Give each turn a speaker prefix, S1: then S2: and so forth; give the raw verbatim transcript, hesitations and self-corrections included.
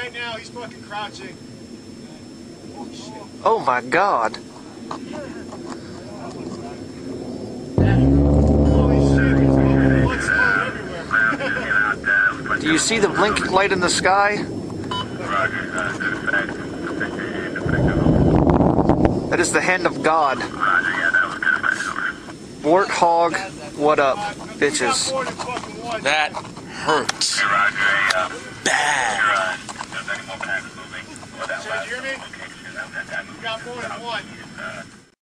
S1: right now. He's fucking crouching. Oh, shit.
S2: Oh my God.
S1: Holy shit. Blood splattered everywhere.
S2: Do you see the blinking light in the sky? That is the hand of God. Warthog, what up, bitches?
S3: That hurts. Bad.
S1: Did you hear me? You got more than one.